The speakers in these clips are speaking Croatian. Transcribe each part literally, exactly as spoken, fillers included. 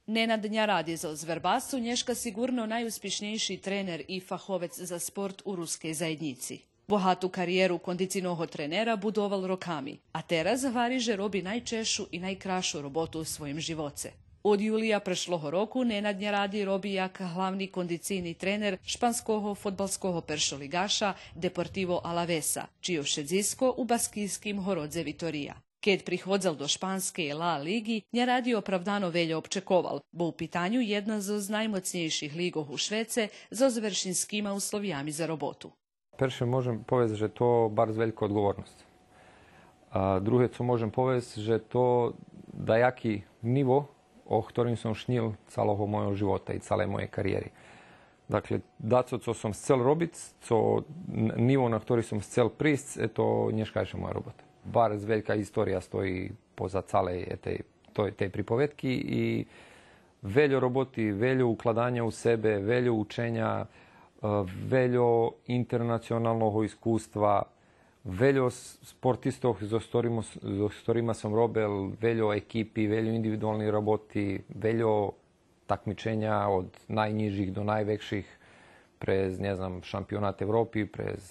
Nenad Njaradi za Zverbasu nješka sigurno najuspješnejši trener i fahovec za sport u ruskej zajednici. Bohatu karijeru kondicijnog trenera budoval rokami, a teraz Variže robi najčešu i najkrašu robotu u svojim živoce. Od julija prešloho roku Nenad Njaradi robi jak hlavni kondicijni trener španskog fotbalskog peršoligaša Deportivo Alavesa, čijo šedzisko u baskijskim Horodze Vitorija. Kad prihodzal do španske La ligi, Njaradi opravdano veljo občekoval, bo u pitanju jedna z najmocnejših ligov u Švece z zveršinskima uslovijami za robotu. Перше можем повести, že to bardzo veľká odgovornosť. A druhé, co môžem povesti, že to dajaký nivo, o ktorým som šnil celého mojho života i celé mojej kariéry. Dakle, daco, co som chcel robiť, co nivo, na ktorý som chcel prísť, je to neškajša moja robota. Bardzo veľká história stojí poza celej tej, tej, tej pripovedky i veľo roboty, veľo ukladania u sebe, veľo učenja, veľo internacionalnog iskustva, veľo sportistov, s ktorými, s ktorými som robil, veľo ekipi, veľo individuálnej roboty, veľo takmičenja od najnižších do najväčších prez, ne znam, šampionát Európy, prez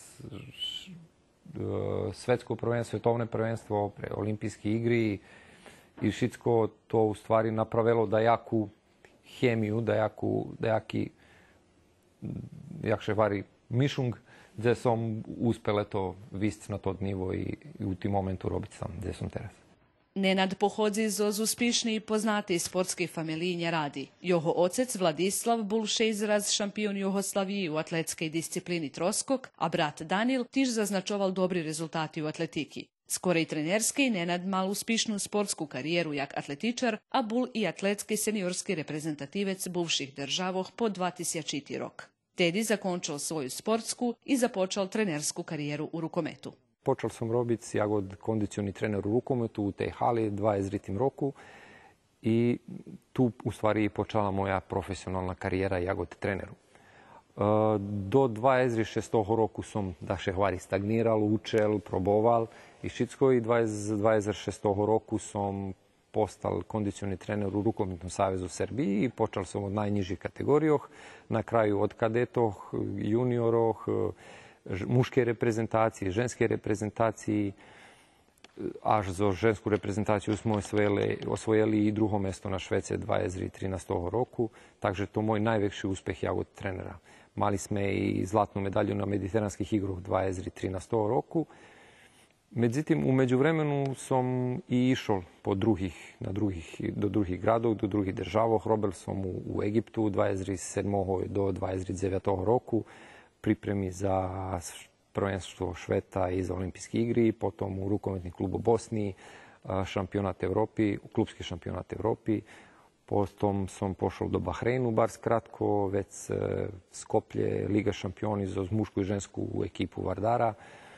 svetsko prvenstvo, svetovné prvenstvo, pre olimpijske igry i všetko to u stvari napravilo dajaku chemiju, dajaku, dajaki jak še vari mišung, gdje som uspel to vist na to nivo i, i u tim momentu robiť sam, gdje som teraz. Nenad pohodzi z uspješni i poznati sportske familiji Njaradi. Jeho ocec Vladislav bul šestraz šampion Jugoslaviji u atletskej disciplini troskok, a brat Danil tiž zaznačoval dobri rezultati u atletiki. Skorej trenerski Nenad mal uspješnu sportsku karijeru jak atletičar, a bul i atletski seniorski reprezentativec buvših državoh po dva tisućiti rok. Tedi zakončal svoju sportsku i započal trenersku karijeru u rukometu. Počal som robiť jagod kondicioni trener u rukometu u tej hali dvadesetim roku i tu u stvari počala moja profesionalna karijera jagod treneru. Do dvadeset šestog roku som da še hvari stagniral, učel, proboval i všetko i dvadeset šestog roku som postal kondicioni trener u Rukometnom savezu Srbiji i počal sam od najnižih kategorijoh, na kraju od kadetoh, junioroh, muške reprezentacije, ženske reprezentacije, až zo žensku reprezentaciju smo osvojili, osvojili i drugo mesto na Švece dvadeset trinaestog roku, takže to moj najveći uspeh ja od trenera. Mali sme i zlatnu medalju na mediteranskih igrah dvadeset trinaestog roku. Međutim, u međuvremenu sam i išao po drugih, na drugih, do drugih gradov, do drugih država. Robil sam u, u Egiptu dvadeset sedmog do dvadeset devetog roku, pripremi za prvenstvo Šveta i za olimpijske igri, potom u rukometni klub u Bosni, šampionat Evropi, klubski šampionat Evropi. Potom sam pošao do Bahreinu, bar skratko, već Skoplje, Liga šampioni za mušku i žensku ekipu Vardara.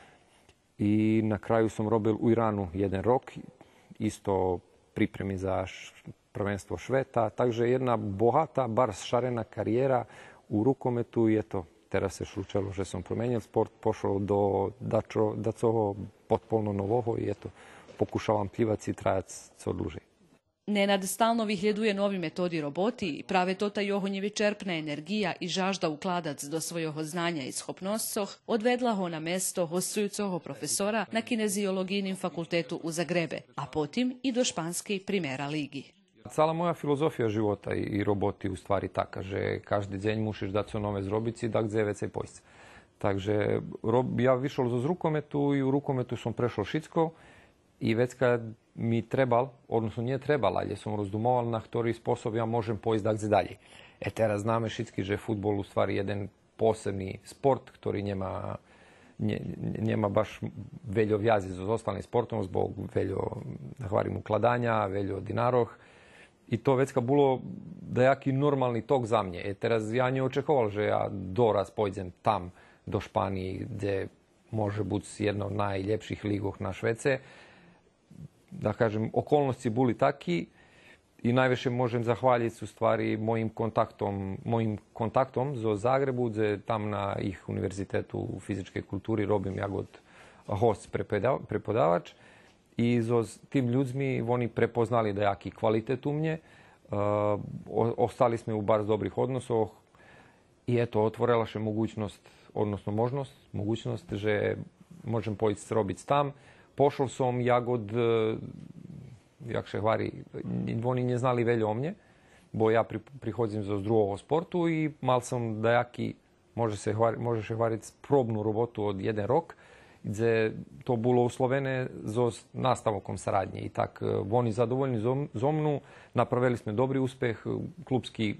I na kraju sam robil u Iranu jedan rok, isto pripremi za prvenstvo Šveta. Takže jedna bohata, bar šarena karijera u rukometu i eto, teraz se slučalo, že sam promenil sport, pošao do dačo, dacoho potpolno novoho i eto, pokušavam plivati i trajati co dluže. Nenad stalno vyhľaduje novi metodi roboti i prave tota jeho nevyčerpna energija i žažda ukladac do svojho znanja i schopnoscoh odvedla ho na mesto hostujucoho profesora na kineziologijnim fakultetu u Zagrebe, a potim i do španske Primera ligi. Cala moja filozofija života i roboti u stvari taka, že každý deň musíš dať co nové zrobiť si, tak gdje vecej pojsť. Takže ja vyšol z rukometu i u rukometu som prešol všetko i već kad mi trebal, odnosno nije trebal, ali sam rozdumoval na ktorý sposob ja môžem pojsť dakle dalje. E teraz známe všetky, že futbol u stvari jeden posebný sport, ktorý nema, ne, nema baš veľo vjazi s ostalim sportom, zbog veľo, da hvarim, ukladanja, veľo dinaroh. I to već kad bilo dajaki normalni tok za mnje. E teraz ja nie očekoval, že ja doraz pojdem tam do Španiji, gdje može biti jedna od najljepših ligoh na Švece. Da kažem, okolnosti bili taki i najviše možem zahvaljiti u stvari mojim kontaktom, mojim kontaktom zo Zagrebu, gdje tam na ih univerzitetu u fizičkoj kulturi robim ja god host prepodavač. I so tim ljudmi oni prepoznali da jaki kvalitet u mnje, Ostali sme u bar dobrih odnosoch i eto, otvorila še mogućnost, odnosno možnost, mogućnost, že môžem pojít robiť tam. Pošol som jagod, jak še hvari, oni neznali veľa o mne, bo ja prichodzím zo druhého sportu i mal som dajaký, može se može se hvariť probnú robotu od jeden rok, kde to bolo uslovené so nastavkom saradnje. I tak oni zadovoljni zo mnu, napravili sme dobrý úspech, klubský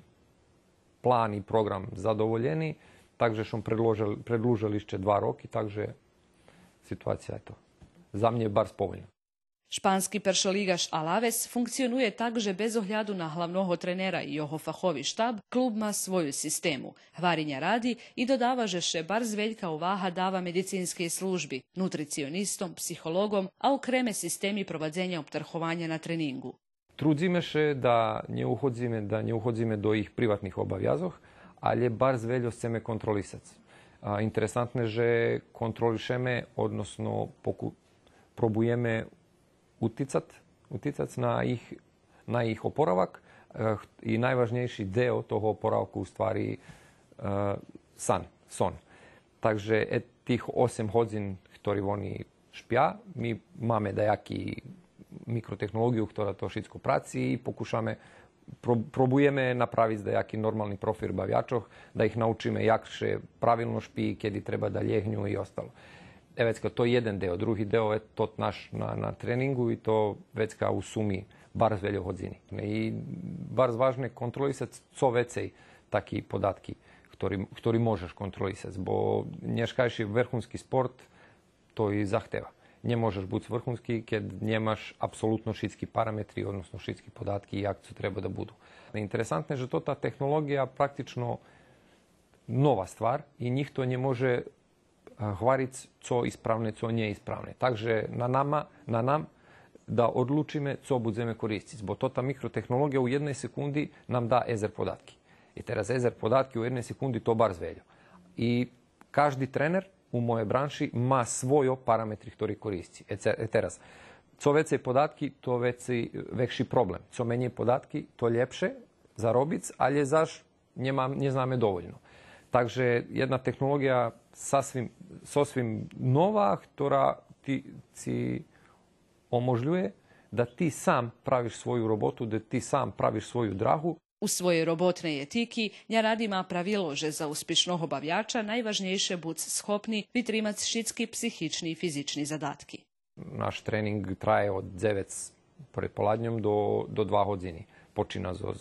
plán i program zadovoljeni, takže som predlužili ešte dva roky, takže situacija je to. Za mne je bar spovoljna. Španski peršoligaš Alaves funkcionuje tak, že bez ohľadu na hlavnoho trenera i jeho fachovi štab, klub má svoju sistemu. Hvarinja radi i dodava, že še bar zveljka uvaha dava medicinske službi, nutricionistom, psihologom, a ukreme sistemi provadzenja obtrhovanja na treningu. Trudzime še da ne uhodzime, da ne uhodzime do ih privatnih obavjazoh, ali bar zveljo chceme kontrolisac. Interesantne, že kontrolišeme, odnosno poku, probujeme uticat, uticac na ich, na ich oporavak i najvažnejší deo toho oporavku u stvari uh, san, son. Takže et tih osem hodin, ktorý oni špia, my máme dajaký mikrotehnologiju, ktorá to všetko praci i pokušame, pro, probujeme napraviť dajaký normálny profil baviačoch, da ih naučíme jak še pravilno špi, kedy treba da ljehnju i ostalo. E, vecka, to je jeden deo. Drugi deo je to naš na, na treningu i to vecka u sumi bar zveljo hodzini. I bar zvažne kontrolisati co vecej taki podatki, ktorý, ktorý možeš kontrolisati. Bo nješkajši vrhunski sport to i zahteva. Ne možeš biti vrhunski kad nemaš apsolutno šitski parametri, odnosno šitski podatki i jak co treba da budu. Interesantno je, že to ta tehnologija praktično nova stvar i njih to ne može hvaric co ispravne, co nije ispravne. Takže na nama, na nam da odlučime co budeme koristiti. Zbog to ta mikrotehnologija u jednoj sekundi nam da ezer podatki. I teraz ezer podatki u jednoj sekundi to bar zveljo. I každi trener u moje branši ma svojo parametri ktorý koristi. E teraz, co vecej podatki, to vecej, vekši problem. Co menje podatki, to ljepše za robic, ali zaš ne zname dovoljno. Takže jedna tehnologija sasvim, sasvim nova, ktorá ti, ti omožljuje da ti sam praviš svoju robotu, da ti sam praviš svoju drahu. U svojej robotnej etiki Njarad ima pravilo, že za uspješnog obavljača najvažnejše bud schopni vytrimať šitski, psihični i fizični zadatki. Naš trening traje od devet pred poladnjom do, do dva hodiny. Počina zo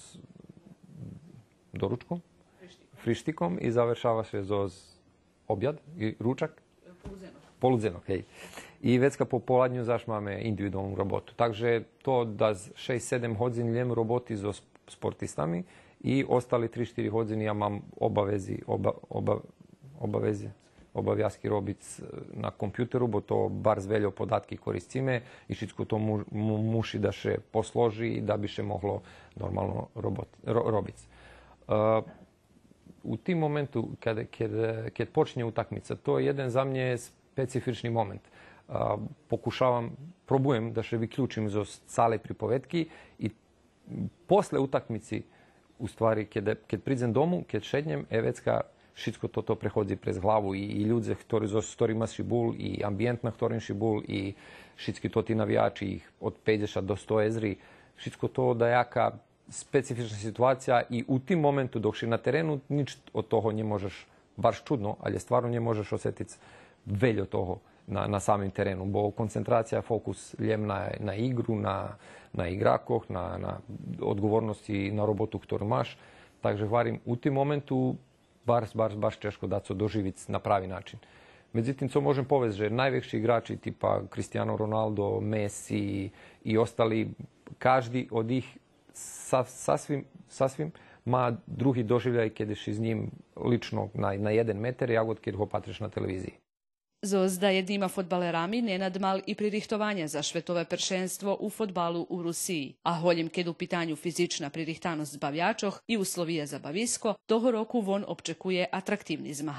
doručkom, frištikom i završava se zoz objad i ručak. Poludzenok. Poludzenok, hej. I vecka po poladnju zaš máme individualnu robotu. Takže to da šest sedem hodin ljem roboti zo sportistami i ostali tri štyri hodiny ja mám obavezi, oba, oba, obavezi, obavjazki robiť na kompjuteru, bo to bar zveljo podatki koristíme i všetko to mu, mu, muši da še posloži da bi še mohlo normalno robot, ro, robiť. Uh, u tim momentu, kad, kad, kad počne utakmica, to je jeden za mne specifični moment. Uh, pokušavam, probujem da še vyključim zo cale pripovetki i posle utakmici, u stvari, keď, keď prídem domu, keď šednem, je vecka, všetko toto prehodzi prez hlavu i, i ľudze, ktorí, s ktorými si bol, i ambijent, na ktorým si bol, i všetky to ti navijači, ih od peťdesiat do sto ezri, všetko to dajaka specifična situacija i u tim momentu dok si na terenu, nič od toho ne možeš, baš čudno, ali stvarno ne možeš osjetiti veľo toho na, na samim terenu, bo koncentracija, fokus ljem na, na igru, na, na igrakoh, na, na odgovornosti, na robotu, ktorú máš. Takže hvarim, u tim momentu baš, baš, baš teško da co doživiť na pravi način. Međutim, co možem povesti, že najveći igrači tipa Cristiano Ronaldo, Messi i ostali, každý od ih sa, sasvim, sasvim má druhý doživljaj keď si s njim lično na, na jeden meter, jagod keď ho patriš na televiziji. Zozda jednima fotbalerami Nenad mal i pririchtovanja za švetove pršenstvo u fotbalu u Rusiji, a holjem keď u pitanju fizična pririhtanost zbavljačoh i uslovija za bavisko, toho roku von občekuje atraktivni zmahanja.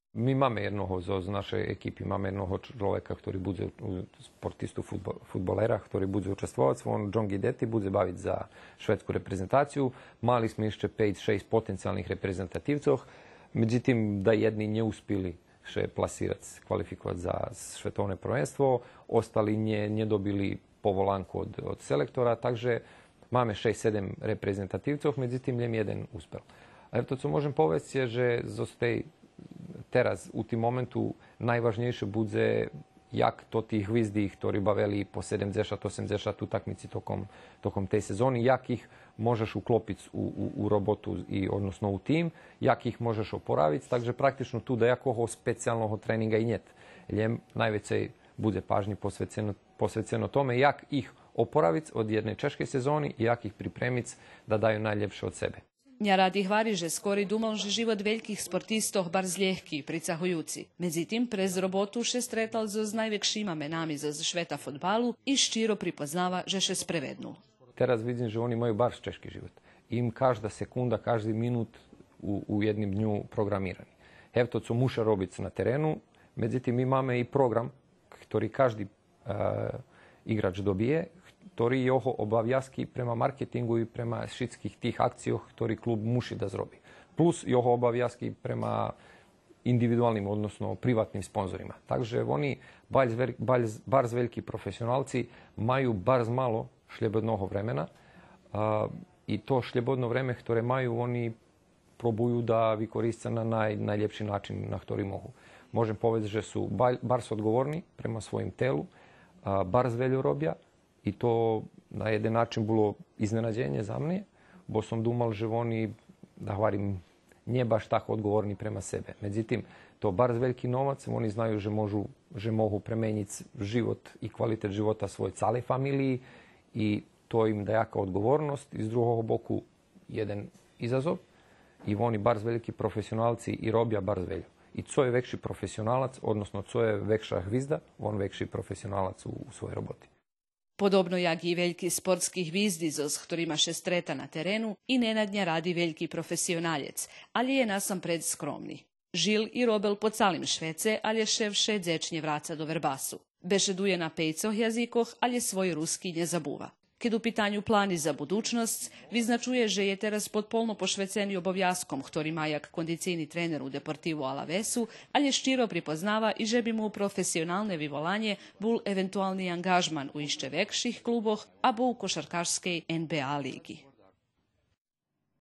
My máme jednoho z našej ekipy, máme jednoho človeka, ktorý bude sportistu, futbolera, ktorý bude učestvovať. On John Guidetti bude baviť za švedsku reprezentaciju. Mali smo ešte päť šesť potencijalnih reprezentativcov. Međutim, da jedni ne uspili še plasirati, kvalifikovati za svetovne prvenstvo, ostali nje, nje dobili povolanku od, od selektora, takže máme šesť sedem reprezentativcov, međutim, ljem jeden uspel. A to, co môžem povedať, je, že zostaj teraz u tým momentu najvažnejšie bude, jak to tí hvizdi, ktorí bavili po sedemdesiat osemdesiat utakmici tokom, tokom tej sezóny, jak ich možeš uklopiť u, u, u robotu, i, odnosno u tým, jak ich možeš oporaviť. Takže praktično tu nejakého specijalnog treninga i njet. Ljem najvecej bude pažnji posvećeno, posvećeno tome jak ih oporaviť od jedne češke sezoni i jak ih pripremiť da daju najljepše od sebe. Nja radi hvari, že skori dumal, že život velikih sportistov bar zljehki, pricahujuci. Međutim, prez robotu še stretal z najvekšima menami za šveta fotbalu i ščiro pripoznava, že še sprevednul. Teraz vidim, že oni imaju bar češki život. Im každa sekunda, každi minut u, u jednim dnju programirani. Evo to, co muša robiť na terenu, međutim, imame i program, ktorý každý uh, igrač dobije, ktorý jeho obavjazki prema marketingu i prema všetkých tých akcijoh, ktorý klub muši da zrobi. Plus jeho obavjazki prema individualnim, odnosno privatnim sponzorima. Takže oni, barz veliki profesionalci, maju barz malo šljebodnog vremena a, i to šljebodno vreme, ktoré maju, oni probuju da vykoriste na naj, najljepši način na ktorý mogu. Možem povedati, že su barz odgovorni prema svojim telu, a, barz velju robja, i to na jeden način bilo iznenađenje za mne, bo sam dumal, že oni, da hvarim, nije baš tako odgovorni prema sebe. Međutim, to bar veliki novac, oni znaju, že, možu, že mogu premeniti život i kvalitet života svoj cale familiji i to im da jaka odgovornost. Iz drugog boku jedan izazov i oni bar veliki profesionalci i robja bar velju. I co je vekši profesionalac, odnosno co je vekša hvizda, on vekši profesionalac u, u svojoj roboti. Podobno jak i veljki sportski hvizdi, s ktorima še streta na terenu, i nenadnja radi veljki profesionaljec, ali je nasampred skromni. Žil i robel po calim Švece, ali je šev še dzečnje vraca do Verbasu. Bešeduje na pejcoh jazikoh, ali je svoj ruski nje zabuva. Kad u pitanju plani za budućnost, vyznačuje, že je teraz podpolno pošveceni obovjazkom, ktorý má jak kondicijni trener u Deportivu Alavesu, ali je štiro pripoznava i že bi mu profesionalne vyvolanje bul eventualni angažman u išće vekših kluboh, a bu u košarkašskej N B A ligi.